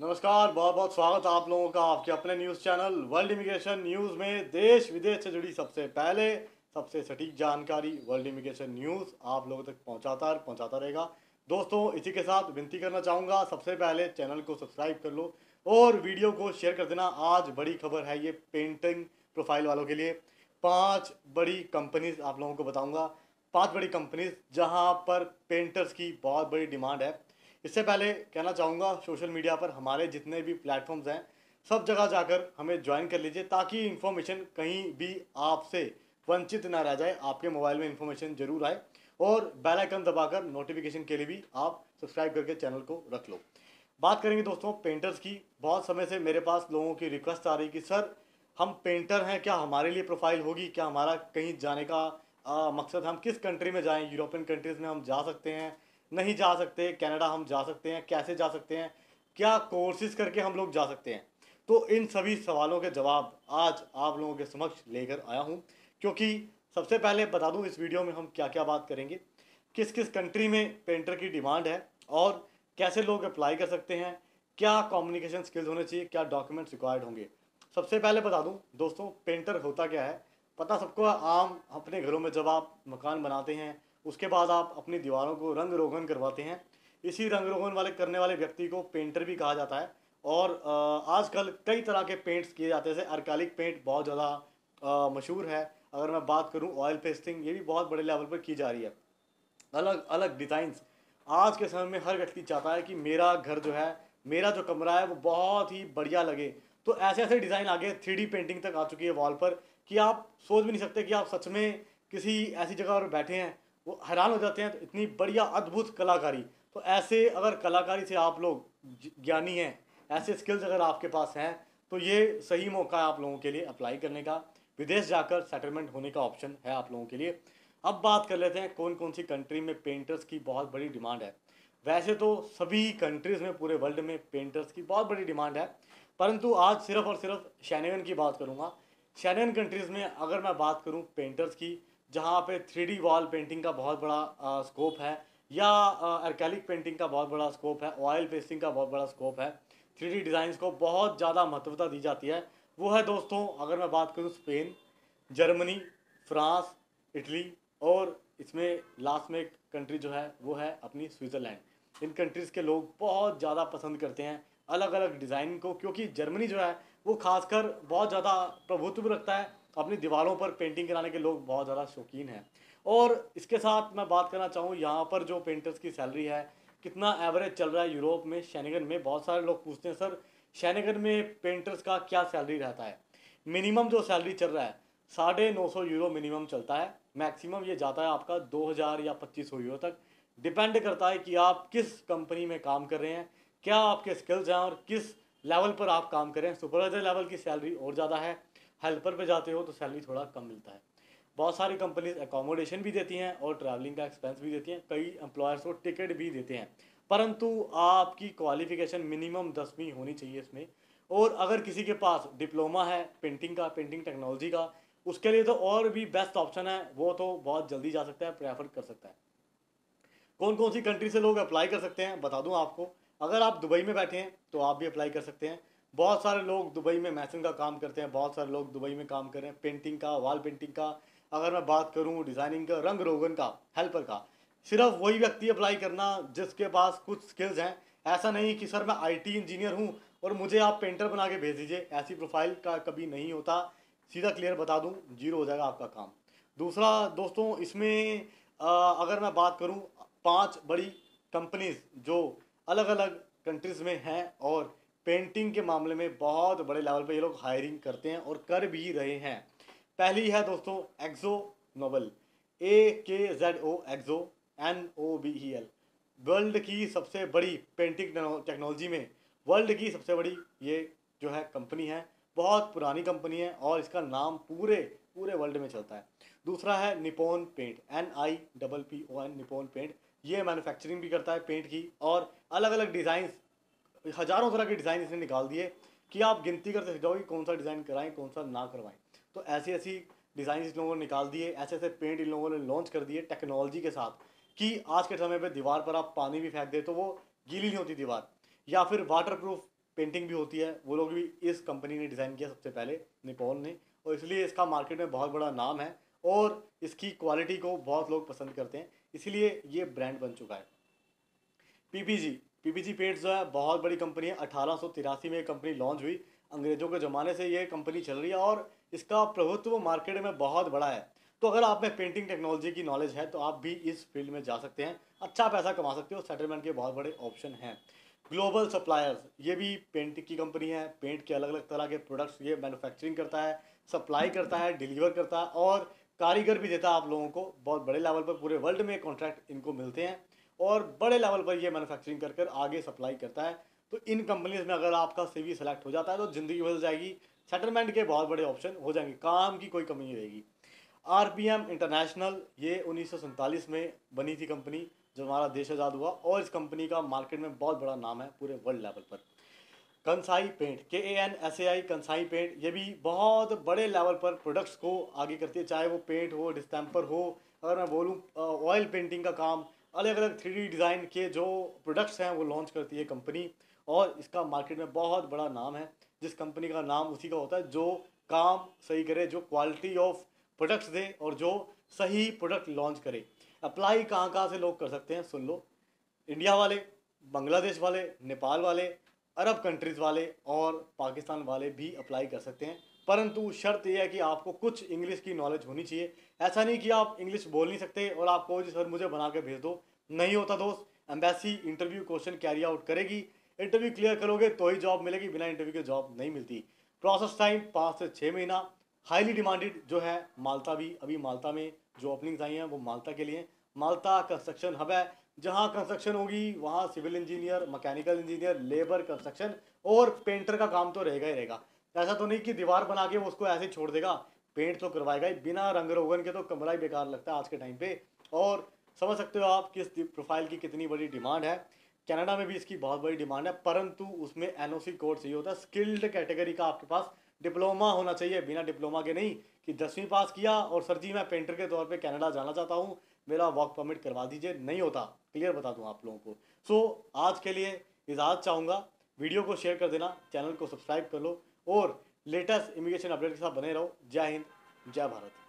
नमस्कार, बहुत बहुत स्वागत है आप लोगों का आपके अपने news channel world immigration news में। देश विदेश से जुड़ी सबसे पहले सबसे सटीक जानकारी वर्ल्ड इमिग्रेशन न्यूज़ आप लोगों तक पहुंचाता रहेगा। दोस्तों, इसी के साथ विनती करना चाहूँगा, सबसे पहले चैनल को सब्सक्राइब कर लो और वीडियो को शेयर कर देना। आज बड़ी खबर है ये पेंटिंग प्रोफाइल वालों के लिए। 5 बड़ी कंपनीज आप लोगों को बताऊँगा, 5 बड़ी कंपनीज जहाँ पर पेंटर्स की बहुत बड़ी डिमांड है। इससे पहले कहना चाहूँगा, सोशल मीडिया पर हमारे जितने भी प्लेटफॉर्म्स हैं सब जगह जाकर हमें ज्वाइन कर लीजिए, ताकि इन्फॉर्मेशन कहीं भी आपसे वंचित ना रह जाए। आपके मोबाइल में इन्फॉर्मेशन जरूर आए और बेल आइकन दबाकर नोटिफिकेशन के लिए भी आप सब्सक्राइब करके चैनल को रख लो। बात करेंगे दोस्तों पेंटर्स की। बहुत समय से मेरे पास लोगों की रिक्वेस्ट आ रही कि सर, हम पेंटर हैं, क्या हमारे लिए प्रोफाइल होगी, क्या हमारा कहीं जाने का मकसद, हम किस कंट्री में जाएं, यूरोपियन कंट्रीज़ में हम जा सकते हैं, नहीं जा सकते, कनाडा हम जा सकते हैं, कैसे जा सकते हैं, क्या कोर्सेज करके हम लोग जा सकते हैं। तो इन सभी सवालों के जवाब आज आप लोगों के समक्ष लेकर आया हूं। क्योंकि सबसे पहले बता दूं इस वीडियो में हम क्या क्या बात करेंगे, किस किस कंट्री में पेंटर की डिमांड है और कैसे लोग अप्लाई कर सकते हैं, क्या कम्युनिकेशन स्किल्स होने चाहिए, क्या डॉक्यूमेंट्स रिक्वायर्ड होंगे। सबसे पहले बता दूं दोस्तों, पेंटर होता क्या है, पता सबको है। आम अपने घरों में जब आप मकान बनाते हैं, उसके बाद आप अपनी दीवारों को रंग रोगन करवाते हैं। इसी रंग रोगन वाले करने वाले व्यक्ति को पेंटर भी कहा जाता है। और आजकल कई तरह के पेंट्स किए जाते हैं, जैसे अर्कालिक पेंट बहुत ज़्यादा मशहूर है। अगर मैं बात करूं ऑयल पेस्टिंग, ये भी बहुत बड़े लेवल पर की जा रही है। अलग अलग डिज़ाइंस। आज के समय में हर व्यक्ति चाहता है कि मेरा घर जो है, मेरा जो कमरा है वो बहुत ही बढ़िया लगे। तो ऐसे ऐसे डिज़ाइन आ गए, 3D पेंटिंग तक आ चुकी है वॉल पर, कि आप सोच भी नहीं सकते कि आप सच में किसी ऐसी जगह पर बैठे हैं। वो हैरान हो जाते हैं, तो इतनी बढ़िया अद्भुत कलाकारी। तो ऐसे अगर कलाकारी से आप लोग ज्ञानी हैं, ऐसे स्किल्स अगर आपके पास हैं, तो ये सही मौका है आप लोगों के लिए अप्लाई करने का। विदेश जाकर सेटलमेंट होने का ऑप्शन है आप लोगों के लिए। अब बात कर लेते हैं कौन कौन सी कंट्री में पेंटर्स की बहुत बड़ी डिमांड है। वैसे तो सभी कंट्रीज में, पूरे वर्ल्ड में पेंटर्स की बहुत बड़ी डिमांड है, परंतु आज सिर्फ और सिर्फ शेनेगन की बात करूंगा। शेनेगन कंट्रीज में अगर मैं बात करूं पेंटर्स की, जहां पे 3D वॉल पेंटिंग का बहुत बड़ा स्कोप है, या अर्कैलिक पेंटिंग का बहुत बड़ा स्कोप है, ऑयल पेस्टिंग का बहुत बड़ा स्कोप है, 3D डिज़ाइंस को बहुत ज़्यादा महत्वता दी जाती है, वो है दोस्तों, अगर मैं बात करूँ स्पेन, जर्मनी, फ्रांस, इटली, और इसमें लास्ट में एक कंट्री जो है वो है अपनी स्विट्ज़रलैंड। इन कंट्रीज़ के लोग बहुत ज़्यादा पसंद करते हैं अलग अलग डिज़ाइन को, क्योंकि जर्मनी जो है वो खासकर बहुत ज़्यादा प्रभुत्व रखता है। अपनी दीवारों पर पेंटिंग कराने के लोग बहुत ज़्यादा शौकीन हैं। और इसके साथ मैं बात करना चाहूँ, यहाँ पर जो पेंटर्स की सैलरी है, कितना एवरेज चल रहा है यूरोप में, शेनेगन में। बहुत सारे लोग पूछते हैं सर, शेनेगन में पेंटर्स का क्या सैलरी रहता है। मिनिमम जो सैलरी चल रहा है 950 यूरो मिनिमम चलता है। मैक्सिमम ये जाता है आपका 2000 या 2500 यूरो तक। डिपेंड करता है कि आप किस कंपनी में काम कर रहे हैं, क्या आपके स्किल्स हैं और किस लेवल पर आप काम करें। सुपरवाइजर लेवल की सैलरी और ज़्यादा है, हेल्पर पे जाते हो तो सैलरी थोड़ा कम मिलता है। बहुत सारी कंपनीज एकोमोडेशन भी देती हैं और ट्रैवलिंग का एक्सपेंस भी देती हैं, कई एम्प्लॉयर्स को टिकट भी देते हैं, परंतु आपकी क्वालिफिकेशन मिनिमम 10वीं होनी चाहिए इसमें। और अगर किसी के पास डिप्लोमा है पेंटिंग का, पेंटिंग टेक्नोलॉजी का, उसके लिए तो और भी बेस्ट ऑप्शन है, वो तो बहुत जल्दी जा सकता है, प्रेफर कर सकता है। कौन कौन सी कंट्री से लोग अप्लाई कर सकते हैं बता दूं आपको। अगर आप दुबई में बैठे हैं तो आप भी अप्लाई कर सकते हैं। बहुत सारे लोग दुबई में मैसन का काम करते हैं, बहुत सारे लोग दुबई में काम कर रहे हैं पेंटिंग का, वॉल पेंटिंग का। अगर मैं बात करूं डिज़ाइनिंग का, रंग रोगन का, हेल्पर का, सिर्फ वही व्यक्ति अप्लाई करना जिसके पास कुछ स्किल्स हैं। ऐसा नहीं कि सर मैं IT इंजीनियर हूं और मुझे आप पेंटर बना के भेज दीजिए, ऐसी प्रोफाइल का कभी नहीं होता। सीधा क्लियर बता दूं, जीरो हो जाएगा आपका काम। दूसरा दोस्तों, इसमें अगर मैं बात करूं, 5 बड़ी कंपनीज जो अलग अलग कंट्रीज में हैं और पेंटिंग के मामले में बहुत बड़े लेवल पे ये लोग हायरिंग करते हैं और कर भी रहे हैं। पहली है दोस्तों Akzo Nobel, AKZO, Akzo NOBEL। World की सबसे बड़ी पेंटिंग टेक्नोलॉजी में वर्ल्ड की सबसे बड़ी ये जो है कंपनी है, बहुत पुरानी कंपनी है और इसका नाम पूरे पूरे वर्ल्ड में चलता है। दूसरा है Nippon paint, NIPPON, Nippon paint. ये मैन्युफैक्चरिंग भी करता है पेंट की, और अलग अलग डिज़ाइन, हज़ारों तरह के डिज़ाइन इसने निकाल दिए कि आप गिनती करते जाओ कि कौन सा डिज़ाइन कराएं कौन सा ना करवाएं। तो ऐसी ऐसी डिज़ाइन इस लोगों ने निकाल दिए, ऐसे ऐसे पेंट इन लोगों ने लॉन्च कर दिए टेक्नोलॉजी के साथ, कि आज के समय पे दीवार पर आप पानी भी फेंक दे तो वो गीली नहीं होती दीवार। या फिर वाटर प्रूफ पेंटिंग भी होती है, वो लोग भी इस कंपनी ने डिज़ाइन किया सबसे पहले, निपॉन ने, और इसलिए इसका मार्केट में बहुत बड़ा नाम है और इसकी क्वालिटी को बहुत लोग पसंद करते हैं, इसीलिए ये ब्रांड बन चुका है। पीपीजी पीपीजी पेंट्स जो है बहुत बड़ी कंपनी है। 1883 में ये कंपनी लॉन्च हुई। अंग्रेजों के ज़माने से ये कंपनी चल रही है और इसका प्रभुत्व मार्केट में बहुत बड़ा है। तो अगर आप में पेंटिंग टेक्नोलॉजी की नॉलेज है तो आप भी इस फील्ड में जा सकते हैं, अच्छा पैसा कमा सकते हो, सेटलमेंट के बहुत बड़े ऑप्शन हैं। ग्लोबल सप्लायर्स, ये भी पेंट की कंपनी है। पेंट के अलग अलग तरह के प्रोडक्ट्स ये मैन्युफैक्चरिंग करता है, सप्लाई करता है, डिलीवर करता है और कारीगर भी देता है आप लोगों को। बहुत बड़े लेवल पर पूरे वर्ल्ड में कॉन्ट्रैक्ट इनको मिलते हैं और बड़े लेवल पर ये मैन्युफैक्चरिंग कर कर आगे सप्लाई करता है। तो इन कंपनीज में अगर आपका सीवी सेलेक्ट हो जाता है तो ज़िंदगी बदल जाएगी, सेटलमेंट के बहुत बड़े ऑप्शन हो जाएंगे, काम की कोई कमी नहीं रहेगी। आरपीएम इंटरनेशनल, ये 1947 में बनी थी कंपनी जब हमारा देश आज़ाद हुआ और इस कंपनी का मार्केट में बहुत बड़ा नाम है पूरे वर्ल्ड लेवल पर। Kansai paint, KANSAI, Kansai paint, ये भी बहुत बड़े लेवल पर प्रोडक्ट्स को आगे करती है, चाहे वो पेंट हो, डिस्टेम्पर हो, अगर मैं बोलूँ ऑयल पेंटिंग का काम, अलग अलग 3D डिज़ाइन के जो प्रोडक्ट्स हैं वो लॉन्च करती है कंपनी और इसका मार्केट में बहुत बड़ा नाम है। जिस कंपनी का नाम उसी का होता है जो काम सही करे, जो क्वालिटी ऑफ प्रोडक्ट्स दे और जो सही प्रोडक्ट लॉन्च करे। अप्लाई कहाँ कहाँ से लोग कर सकते हैं सुन लो, इंडिया वाले, बांग्लादेश वाले, नेपाल वाले, अरब कंट्रीज़ वाले और पाकिस्तान वाले भी अप्लाई कर सकते हैं, परंतु शर्त यह है कि आपको कुछ इंग्लिश की नॉलेज होनी चाहिए। ऐसा नहीं कि आप इंग्लिश बोल नहीं सकते और आपको जी सर मुझे बना के भेज दो, नहीं होता दोस्त। Embassy interview question carry out करेगी, इंटरव्यू क्लियर करोगे तो ही जॉब मिलेगी, बिना इंटरव्यू के जॉब नहीं मिलती। प्रोसेस टाइम 5 से 6 महीना। हाईली डिमांडेड जो है माल्टा भी, अभी माल्टा में जो ओपनिंग्स आई हैं वो माल्टा के लिए। माल्टा कंस्ट्रक्शन हब है, जहाँ कंस्ट्रक्शन होगी वहाँ civil engineer, mechanical engineer, labour, construction और पेंटर का काम तो रहेगा ही रहेगा। ऐसा तो नहीं कि दीवार बना के वो उसको ऐसे ही छोड़ देगा, पेंट तो करवाएगा ही। बिना रंग रोगन के तो कमरा ही बेकार लगता है आज के टाइम पे। और समझ सकते हो आप किस प्रोफाइल की कितनी बड़ी डिमांड है। कनाडा में भी इसकी बहुत बड़ी डिमांड है, परंतु उसमें एनओसी कोड चाहिए होता है। स्किल्ड कैटेगरी का आपके पास डिप्लोमा होना चाहिए, बिना डिप्लोमा के नहीं कि 10वीं पास किया और सर जी मैं पेंटर के तौर पे कनाडा जाना चाहता हूँ, मेरा वर्क परमिट करवा दीजिए, नहीं होता। क्लियर बता दूँ आप लोगों को। सो आज के लिए इजाज़त चाहूँगा, वीडियो को शेयर कर देना, चैनल को सब्सक्राइब कर लो और लेटेस्ट इमिग्रेशन अपडेट के साथ बने रहो। जय हिंद, जय भारत।